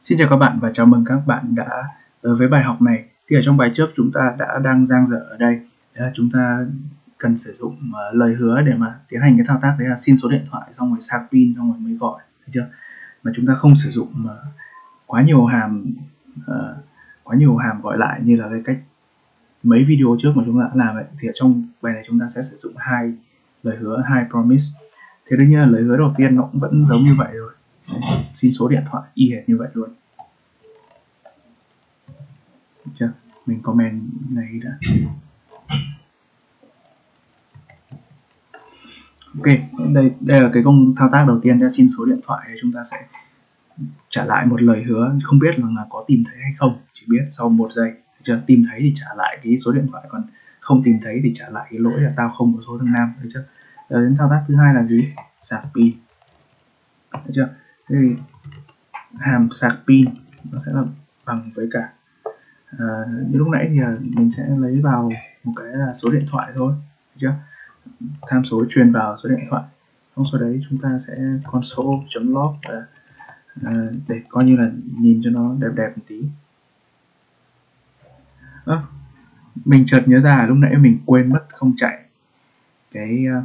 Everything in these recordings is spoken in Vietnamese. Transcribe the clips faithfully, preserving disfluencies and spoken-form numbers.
Xin chào các bạn và chào mừng các bạn đã tới với bài học này. Thì ở trong bài trước chúng ta đã đang dang dở ở đây. Đấy là chúng ta cần sử dụng uh, lời hứa để mà tiến hành cái thao tác đấy là xin số điện thoại xong rồi sạc pin xong rồi mới gọi, thấy chưa? Mà chúng ta không sử dụng uh, quá nhiều hàm uh, quá nhiều hàm gọi lại như là cái cách mấy video trước mà chúng ta đã làm ấy. Thì ở trong bài này chúng ta sẽ sử dụng hai lời hứa, hai promise. Thế đương nhiên là lời hứa đầu tiên nó cũng vẫn giống như vậy rồi. Đấy, xin số điện thoại y hệt như vậy luôn. Chưa? Mình comment này đã. Ok, đây đây là cái công thao tác đầu tiên để xin số điện thoại. Chúng ta sẽ trả lại một lời hứa, không biết là có tìm thấy hay không, chỉ biết sau một giây. Chưa? Tìm thấy thì trả lại cái số điện thoại, còn không tìm thấy thì trả lại cái lỗi là tao không có số thằng Nam. Thấy chưa? Rồi đến thao tác thứ hai là gì? Sạc pin. Thấy chưa? Thế thì hàm sạc pin nó sẽ là bằng với cả à, như lúc nãy thì mình sẽ lấy vào một cái là số điện thoại thôi, được chưa? Tham số truyền vào số điện thoại, xong sau đấy chúng ta sẽ console.log à, để coi như là nhìn cho nó đẹp đẹp một tí. À, mình chợt nhớ ra lúc nãy mình quên mất không chạy cái uh...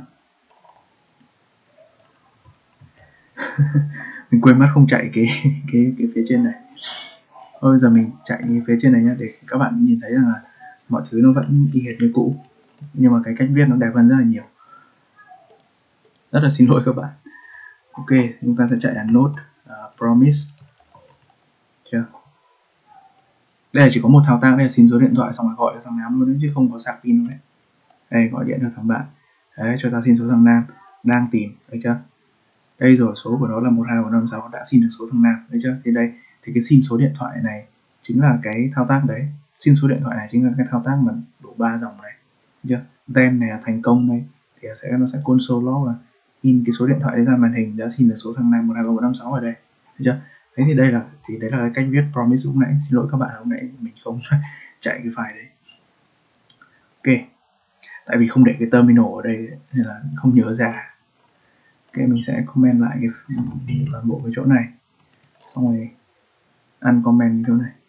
mình quên mất không chạy cái cái cái phía trên này. Thôi giờ mình chạy phía trên này nhé, để các bạn nhìn thấy rằng là mọi thứ nó vẫn y hệt như cũ, nhưng mà cái cách viết nó đẹp hơn rất là nhiều. Rất là xin lỗi các bạn. Ok, chúng ta sẽ chạy là node uh, promise. Chưa? Đây là chỉ có một thao tác, đây là xin số điện thoại xong rồi gọi cho thằng Nam luôn đấy, chứ không có sạc pin đâu đấy. Đây, gọi điện cho thằng bạn. Đấy, cho ta xin số thằng Nam đang tìm, thấy chưa? Đây rồi, số của nó là một hai ba năm sáu, đã xin được số thằng Nam, thấy chưa? Thì đây, thì cái xin số điện thoại này chính là cái thao tác đấy. Xin số điện thoại này chính là cái thao tác mà đủ ba dòng này, thấy chưa? Then này là thành công này, thì sẽ nó sẽ console log là in cái số điện thoại đấy ra màn hình, đã xin được số thằng Nam một hai ba bốn năm sáu ở đây, thấy chưa? Thế thì đây là thì đấy là cái cách viết promise lúc nãy. Xin lỗi các bạn, lúc nãy mình không chạy cái file đấy. Ok, tại vì không để cái terminal ở đây nên là không nhớ ra. Ok, mình sẽ comment lại cái toàn bộ cái chỗ này, xong rồi uncomment chỗ này.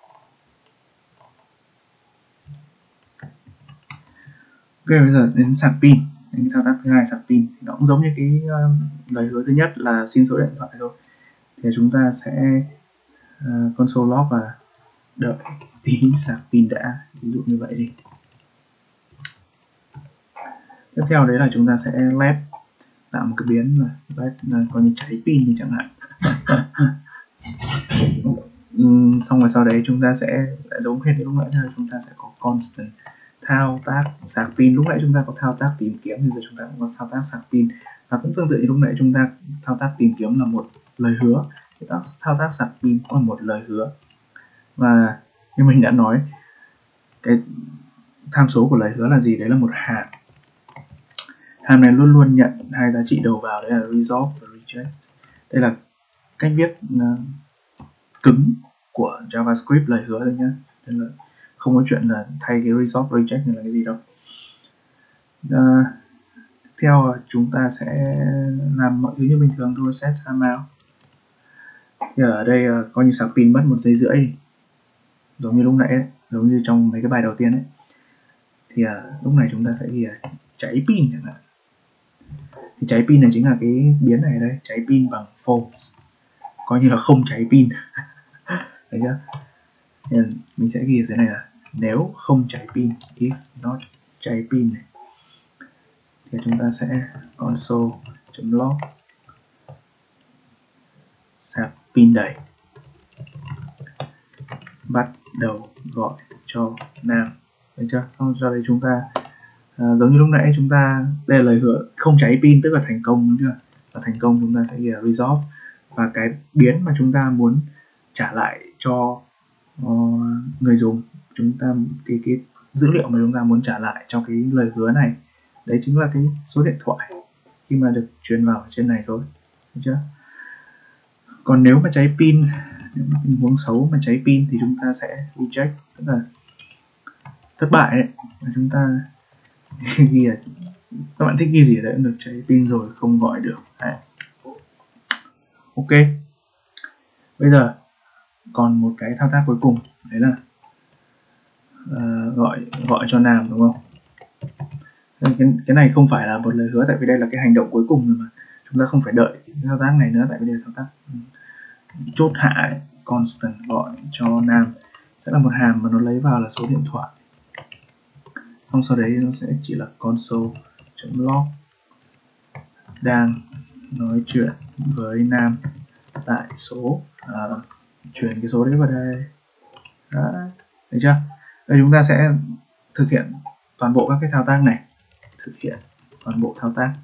Ok, bây giờ đến sạc pin. Đến thao tác thứ hai, sạc pin, nó cũng giống như cái uh, lời hứa thứ nhất là xin số điện thoại thôi. Thì chúng ta sẽ uh, console log và đợi tí sạc pin đã, ví dụ như vậy đi. Tiếp theo đấy là chúng ta sẽ let, tạo một cái biến là let là coi như cháy pin đi chẳng hạn. uhm, xong rồi sau đấy chúng ta sẽ lại giống hết lúc nãy là chúng ta sẽ có constant thao tác sạc pin. Lúc nãy chúng ta có thao tác tìm kiếm, thì giờ chúng ta cũng có thao tác sạc pin, và cũng tương tự như lúc nãy chúng ta thao tác tìm kiếm là một lời hứa, thì thao tác sạc pin cũng là một lời hứa. Và như mình đã nói, cái tham số của lời hứa là gì? Đấy là một hàm. Hàm này luôn luôn nhận hai giá trị đầu vào, đấy là resolve và reject. Đây là cách viết uh, cứng của JavaScript lời hứa thôi nhé, nên là không có chuyện là thay cái resolve reject này là cái gì đâu. Uh, tiếp theo chúng ta sẽ làm mọi thứ như bình thường thôi, set timeout. Thì ở đây uh, coi như sạc pin mất một giây rưỡi, giống như lúc nãy ấy, giống như trong mấy cái bài đầu tiên ấy. Thì uh, lúc này chúng ta sẽ ghi là cháy pin chẳng hạn. Thì cháy pin này chính là cái biến này đây, cháy pin bằng false, coi như là không cháy pin. Thấy chưa? Nên mình sẽ ghi thế này là nếu không cháy pin, if not cháy pin này, thì chúng ta sẽ console.log sạc pin đầy, bắt đầu gọi cho Nam, thấy chưa? Xong sau đây chúng ta à, giống như lúc nãy chúng ta, đây là lời hứa không cháy pin tức là thành công, đúng chưa? Và thành công chúng ta sẽ ghi là resolve, và cái biến mà chúng ta muốn trả lại cho uh, người dùng, chúng ta cái cái dữ liệu mà chúng ta muốn trả lại cho cái lời hứa này, đấy chính là cái số điện thoại khi mà được truyền vào trên này thôi, được chưa? Còn nếu mà cháy pin, nếu mà tình huống xấu mà cháy pin thì chúng ta sẽ reject, tức là thất bại đấy. Và chúng ta ghi là các bạn thích ghi gì đấy cũng được, cháy pin rồi không gọi được đấy. Ok, bây giờ còn một cái thao tác cuối cùng đấy là uh, gọi gọi cho Nam, đúng không? Cái, cái này không phải là một lời hứa, tại vì đây là cái hành động cuối cùng rồi mà chúng ta không phải đợi thao tác này nữa, tại vì đây là thao tác chốt hạ ấy. Constant gọi cho Nam sẽ là một hàm mà nó lấy vào là số điện thoại, xong sau đấy nó sẽ chỉ là console.log đang nói chuyện với Nam tại số, à, chuyển cái số đấy vào đây. Đó, được chưa? Đây chúng ta sẽ thực hiện toàn bộ các cái thao tác này, thực hiện toàn bộ thao tác.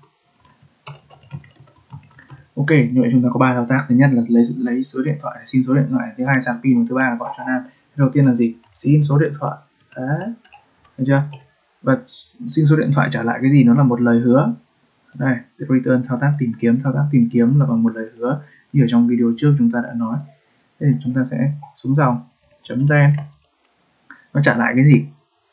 Ok, như vậy chúng ta có ba thao tác. Thứ nhất là lấy lấy số điện thoại, xin số điện thoại. Thứ hai sạc pin, và thứ ba là gọi cho Nam. Đầu tiên là gì? Xin số điện thoại. Đấy, được chưa? Và xin số điện thoại trả lại cái gì? Nó là một lời hứa. Đây, return thao tác tìm kiếm. Thao tác tìm kiếm là bằng một lời hứa như ở trong video trước chúng ta đã nói. Thế thì chúng ta sẽ xuống dòng chấm then, nó trả lại cái gì?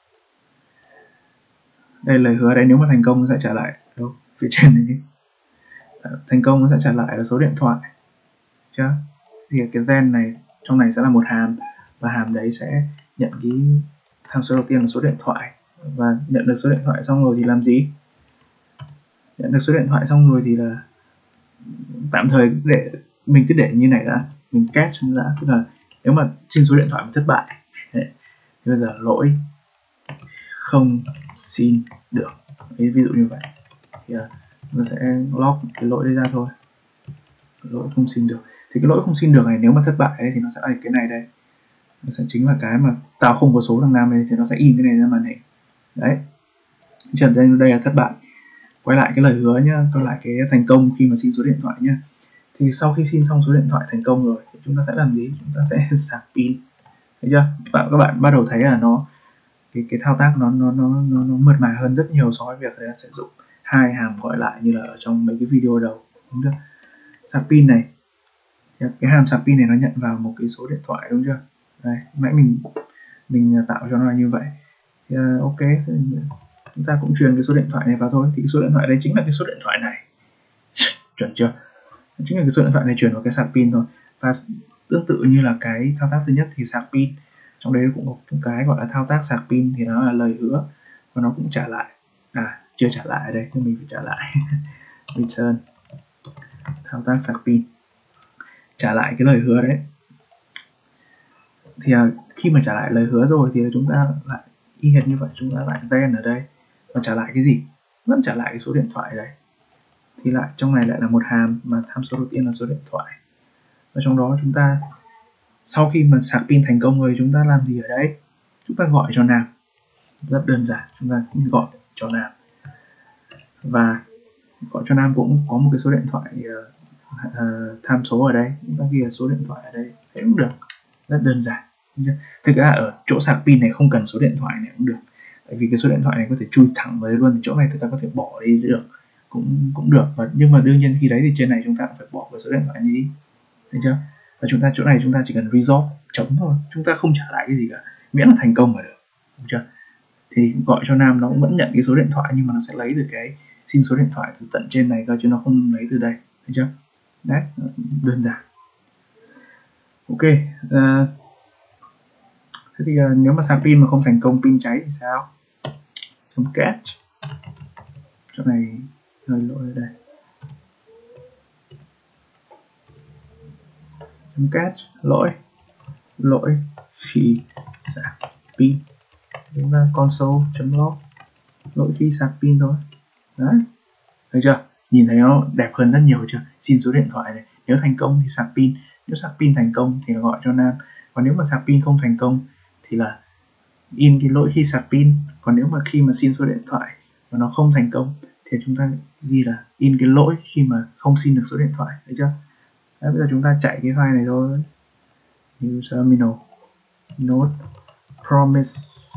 Đây lời hứa đấy, nếu mà thành công nó sẽ trả lại đâu phía trên này chứ. Thành công nó sẽ trả lại là số điện thoại, chưa? Thì cái then này trong này sẽ là một hàm, và hàm đấy sẽ nhận cái tham số đầu tiên là số điện thoại, và nhận được số điện thoại xong rồi thì làm gì? Nhận được số điện thoại xong rồi thì là tạm thời để mình cứ để như này đã, mình catch đã, tức là nếu mà xin số điện thoại mà thất bại thì bây giờ lỗi không xin được. Đấy, ví dụ như vậy thì nó sẽ log cái lỗi đấy ra thôi, lỗi không xin được. Thì cái lỗi không xin được này nếu mà thất bại ấy, thì nó sẽ là cái này đây, nó sẽ chính là cái mà tao không có số thằng Nam này, thì nó sẽ in cái này ra màn hình. Đấy, trận đây đây là thất bại. Quay lại cái lời hứa nhá, quay lại cái thành công khi mà xin số điện thoại nhá. Thì sau khi xin xong số điện thoại thành công rồi thì chúng ta sẽ làm gì? Chúng ta sẽ sạc pin, thấy chưa? Và các bạn bắt đầu thấy là nó cái cái thao tác nó nó nó nó, nó mượt mà hơn rất nhiều so với việc là sử dụng hai hàm gọi lại như là ở trong mấy cái video đầu, đúng chưa? Sạc pin này, cái hàm sạc pin này nó nhận vào một cái số điện thoại, đúng chưa? Đây, nãy mình mình tạo cho nó là như vậy. Thì, uh, ok, chúng ta cũng truyền cái số điện thoại này vào thôi. Thì cái số điện thoại đấy chính là cái số điện thoại này, chuẩn chưa? Chính là cái số điện thoại này truyền vào cái sạc pin thôi. Và tương tự như là cái thao tác thứ nhất thì sạc pin, trong đấy cũng có cái gọi là thao tác sạc pin, thì nó là lời hứa và nó cũng trả lại, à chưa trả lại ở đây nhưng mình phải trả lại return thao tác sạc pin, trả lại cái lời hứa đấy. Thì uh, khi mà trả lại lời hứa rồi thì chúng ta lại y hệt như vậy, chúng ta lại then ở đây và trả lại cái gì? Vẫn trả lại cái số điện thoại đấy. Thì lại trong này lại là một hàm mà tham số đầu tiên là số điện thoại, và trong đó chúng ta sau khi mà sạc pin thành công rồi chúng ta làm gì ở đây? Chúng ta gọi cho Nam, rất đơn giản, chúng ta gọi cho Nam, và gọi cho Nam cũng có một cái số điện thoại uh, uh, tham số ở đây, chúng ta ghi là số điện thoại ở đây thế cũng được, rất đơn giản. Thực ra ở chỗ sạc pin này không cần số điện thoại này cũng được, tại vì cái số điện thoại này có thể chui thẳng vào đây luôn, thì chỗ này chúng ta có thể bỏ đi được, cũng cũng được. Và nhưng mà đương nhiên khi đấy thì trên này chúng ta phải bỏ cái số điện thoại này đi, thấy chưa? Và chúng ta chỗ này chúng ta chỉ cần resolve chấm thôi, chúng ta không trả lại cái gì cả, miễn là thành công là được, đúng chưa? Thì gọi cho Nam nó cũng vẫn nhận cái số điện thoại, nhưng mà nó sẽ lấy được cái xin số điện thoại từ tận trên này cơ, chứ nó không lấy từ đây, thấy chưa? Đấy, đơn giản. Ok, uh, thế thì uh, nếu mà sạc pin mà không thành công, pin cháy thì sao? Chấm catch, chỗ này hơi lỗi ở đây, chấm catch lỗi lỗi khi sạc pin, chúng ta console chấm log lỗi khi sạc pin thôi. Đấy, thấy chưa? Nhìn thấy nó đẹp hơn rất nhiều chưa? Xin số điện thoại này, nếu thành công thì sạc pin, nếu sạc pin thành công thì gọi cho Nam, còn nếu mà sạc pin không thành công thì là in cái lỗi khi sạc pin. Còn nếu mà khi mà xin số điện thoại và nó không thành công thì chúng ta ghi là in cái lỗi khi mà không xin được số điện thoại, thấy chưa? Đấy, bây giờ chúng ta chạy cái file này thôi, new terminal node promise,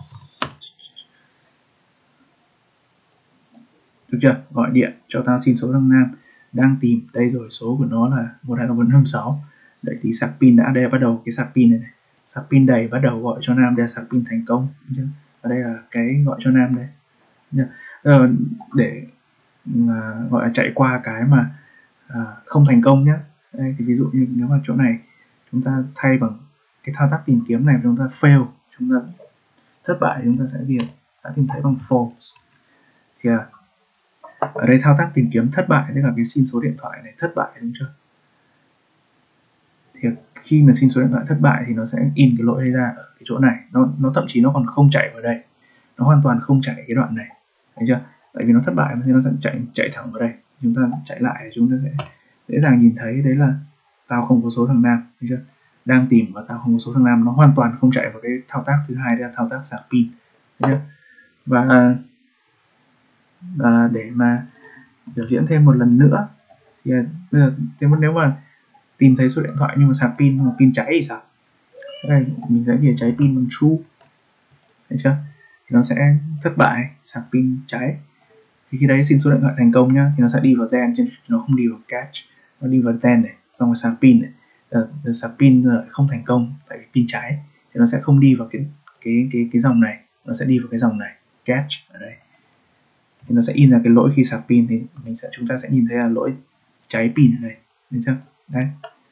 được chưa? Gọi điện cho tao xin số thằng Nam, đang tìm đây rồi, số của nó là một hai ba bốn năm sáu. Đợi tí sạc pin đã, đây bắt đầu cái sạc pin này, này. Sạc pin đầy bắt đầu gọi cho Nam, đây là sạc pin thành công, và đây là cái gọi cho Nam đây. Ờ, để à, gọi là chạy qua cái mà à, không thành công nhé. Đây thì ví dụ như nếu mà chỗ này chúng ta thay bằng cái thao tác tìm kiếm này chúng ta fail, chúng ta thất bại, chúng ta sẽ ghi đã tìm thấy bằng false. Thì à, ở đây thao tác tìm kiếm thất bại, tức là cái xin số điện thoại này thất bại, đúng chưa? Thì khi mà xin số điện thoại thất bại thì nó sẽ in cái lỗi đây ra ở cái chỗ này, nó nó thậm chí nó còn không chạy vào đây, nó hoàn toàn không chạy cái đoạn này, thấy chưa? Tại vì nó thất bại thì nó sẽ chạy chạy thẳng vào đây. Chúng ta chạy lại, chúng ta sẽ dễ dàng nhìn thấy đấy là tao không có số thằng Nam, thấy chưa? Đang tìm và tao không có số thằng Nam, nó hoàn toàn không chạy vào cái thao tác thứ hai, là thao tác sạc pin, thấy chưa? Và, và để mà biểu diễn thêm một lần nữa thì bây giờ nếu mà tìm thấy số điện thoại nhưng mà sạc pin mà pin cháy thì sao? Đây mình sẽ ghi cháy pin bằng true, thấy chưa? Thì nó sẽ thất bại, sạc pin cháy. Thì khi đấy xin số điện thoại thành công nhá, thì nó sẽ đi vào then, chứ nó không đi vào catch, nó đi vào then này, xong rồi sạc pin này, uh, sạc pin rồi không thành công tại vì pin cháy, thì nó sẽ không đi vào cái cái cái cái dòng này, nó sẽ đi vào cái dòng này catch ở đây, thì nó sẽ in ra cái lỗi khi sạc pin, thì mình sẽ chúng ta sẽ nhìn thấy là lỗi cháy pin ở đây, thấy chưa? Đây,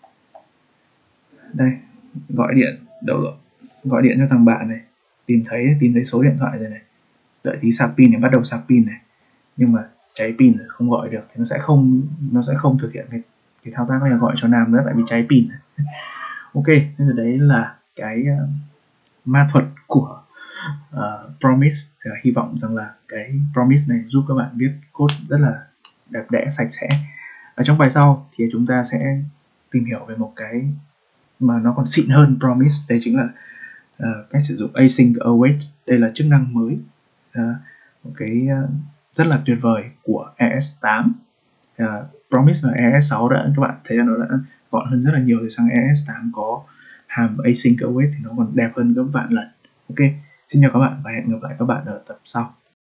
đây gọi điện đâu rồi, gọi điện cho thằng bạn này, tìm thấy tìm thấy số điện thoại rồi này, đợi tí sạc pin để bắt đầu sạc pin này, nhưng mà cháy pin rồi không gọi được, thì nó sẽ không nó sẽ không thực hiện cái cái thao tác này là gọi cho Nam nữa, tại vì cháy pin. Ok, nên là đấy là cái uh, ma thuật của uh, Promise. Thì hy vọng rằng là cái Promise này giúp các bạn viết code rất là đẹp đẽ, sạch sẽ. Ở trong bài sau thì chúng ta sẽ tìm hiểu về một cái mà nó còn xịn hơn Promise, đây chính là uh, cách sử dụng async await. Đây là chức năng mới, uh, một cái uh, rất là tuyệt vời của e ét tám. uh, Promise là e ét sáu đã, các bạn thấy là nó đã gọn hơn rất là nhiều, thì sang e ét tám có hàm async await thì nó còn đẹp hơn các bạn lần. Ok, xin chào các bạn và hẹn gặp lại các bạn ở tập sau.